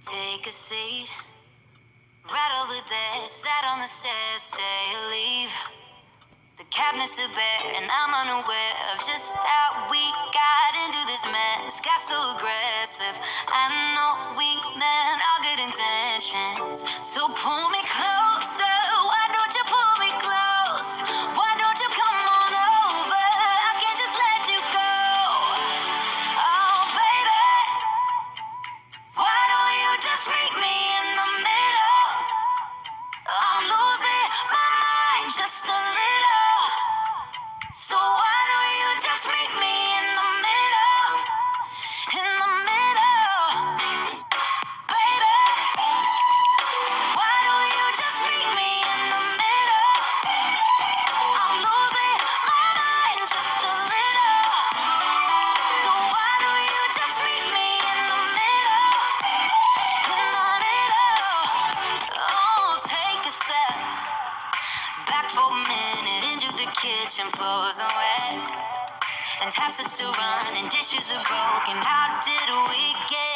Take a seat, right over there. Sat on the stairs, stay or leave. The cabinets are bare, and I'm unaware of just how we got into this mess. Got so aggressive. I know we meant all good intentions. So pull me closer. Why don't you pull me close? Why don't you come on over? I can't just let you go. Oh, baby. Why don't you just meet me in the middle? I'm losing my mind just a little. So why don't you just meet me in the middle? In the middle, baby. Why don't you just meet me in the middle? I'm losing my mind just a little. So why don't you just meet me in the middle? In the middle. Oh, take a step back for a minute into the kitchen. Floors are wet and taps are still running, dishes are broken. How did we get